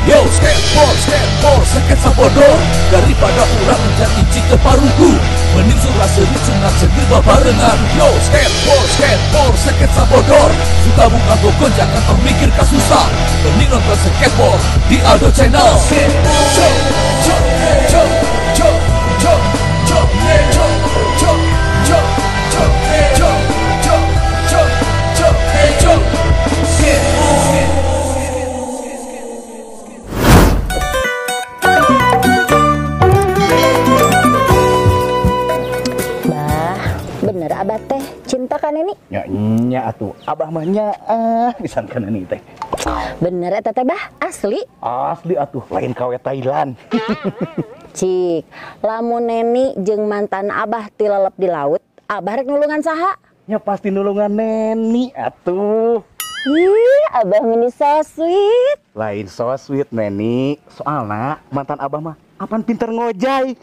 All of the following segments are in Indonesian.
Yo skateboard sakit sabodor daripada orang jadi cita paruku. Mending surah seri cengat segil babarengan. Yo skateboard sakit sabodor. Suka buka gokon jangan termikir kasusah. Mending nonton skateboard di Aldo Channel. Bener abah teh cinta kan ini? Nya atuh abah mahnya disangkan ini teh. Bener ya teteh bah asli? Asli atuh lain kawe Thailand. Cik, lamun neni jeung mantan abah tilalep di laut, abah rek nulungan saha? Nya pasti nulungan neni atuh. Ih, abah meni so sweet. Lain so sweet neni, soalna mantan abah mah apaan pinter ngojay.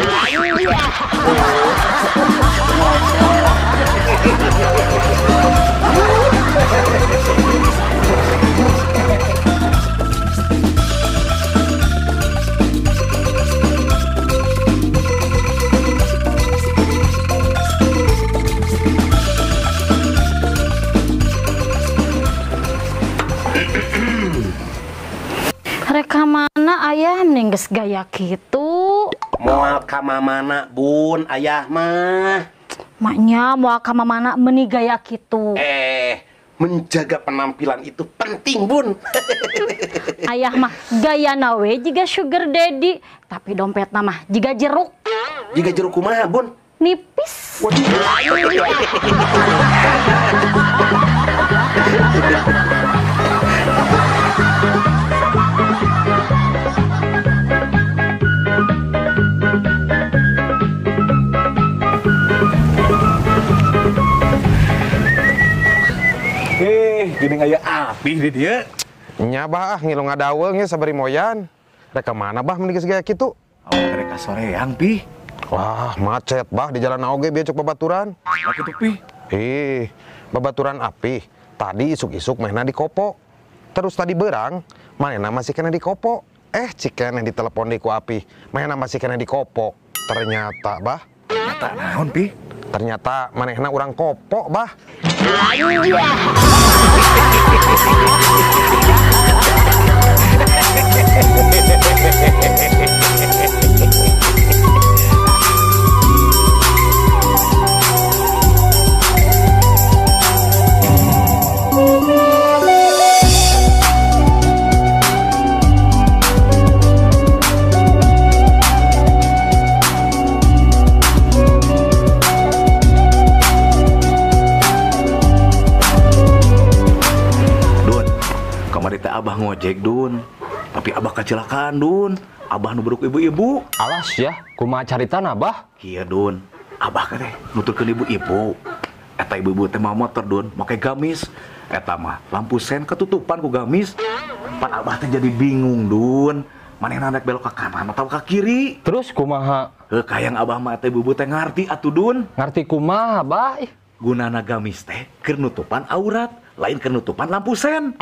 Reka mana ayah ningges gaya gitu? Moal kama mana bun ayah mah? Maknya mau kama mana meni gaya gitu? Menjaga penampilan itu penting bun. Ayah mah gaya nawe jika sugar daddy, tapi dompet mah jika jeruk. Jika jeruk kumaha bun? Nipis. Gini aya api di dia. Nya bah ngilung ngadaweung nya sabari moyan. Reka mana bah mending gaya kitu? Awak reka soreang pi. Wah, macet bah di jalan oge bieu cuk babaturan. Apa kitu pi? Babaturan api. Tadi isuk-isuk mainna di kopo. Terus tadi berang, manehna masih kena di kopo. Cik keneh ditelepon di ku api. Manehna masih kena di kopo. Ternyata bah, Ternyata naon pi? ternyata manehna urang kopo bah. Abah ngojek dun, tapi abah kecelakaan dun. Abah nubruk ibu-ibu. Alas ya, kumaha caritan abah? Iya dun, abah teh nuturkeun ibu-ibu. Eta ibu-ibu teh mah motor dun, make gamis. Eta mah lampu sen ketutupan ku gamis. Pan abah teh jadi bingung dun. Manehna rek belok ke kanan atau ke kiri. Terus kumaha? Kayang abah mah teh ibu-ibu teh ngarti atuh dun. Ngarti kumaha abah? Gunana gamis teh keur nutupan aurat, lain keur nutupan lampu sen.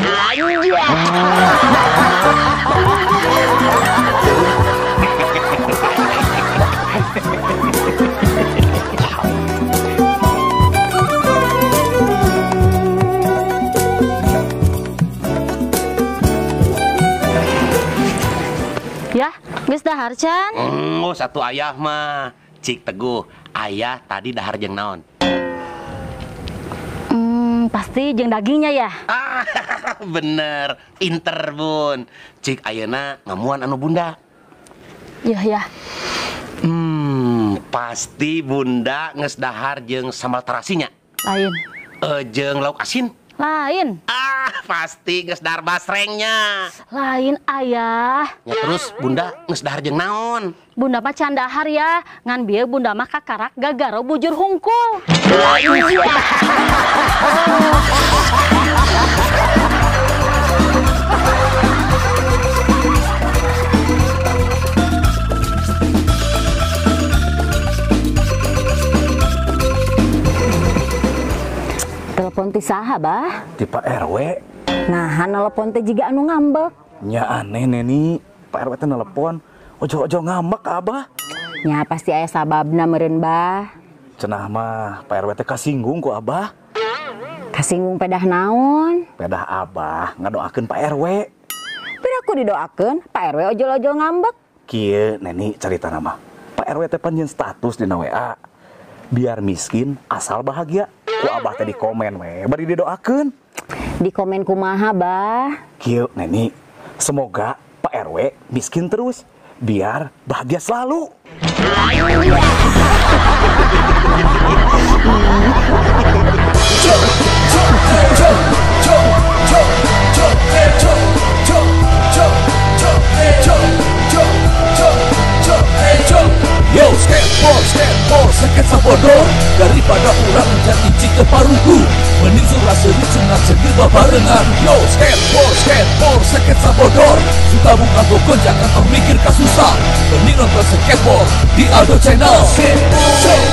Ya, geus dahar can? Satu ayah mah. Cik Teguh, ayah tadi dahar jeung naon? Pasti jeung dagingnya ya. Bener, pinter bun. Cik ayeuna ngamuan anu bunda. Ya. Pasti bunda geus dahar jeung sambal terasinya. Lain. Jeung lauk asin. Lain. Pasti geus dahar basrengnya. Lain ayah. Ya terus bunda geus dahar jeung naon? Bunda mah can dahar ya. Ngan bieu bunda mah kakarak gagaro bujur hungkul. Telepon ti saha bah? Ti Pak RW. Nah, nelpon teh jiga anu ngambek. Nya aneh Neni, Pak RW teh nelpon, ojo-ojo ngambek ka Abah. Nya pasti aya sababna meureun bah. Cenah mah Pak RW teh kasinggung ku Abah. Kasinggung pedah naon? Pedah Abah ngadoakeun Pak RW. Pira ku didoakeun Pak RW ojol-ojol ngambek. Kieu Neni carita nama. Pak RW teh panjeun status dina WA. Biar miskin asal bahagia. Ku Abah teh di komen we, bari didoakeun. Di komen kumaha bah? Kieu Neni. Semoga Pak RW miskin terus, biar bahagia selalu. Yo, skateboard, sketsa bodoh. Daripada urang menjadi cita paruku, mending surah seri cenah cegil babarengan. Yo, skateboard, sketsa bodoh. Suka buka gokon, jangan mikir kasusah. Mending nonton skateboard di Aldo Channel.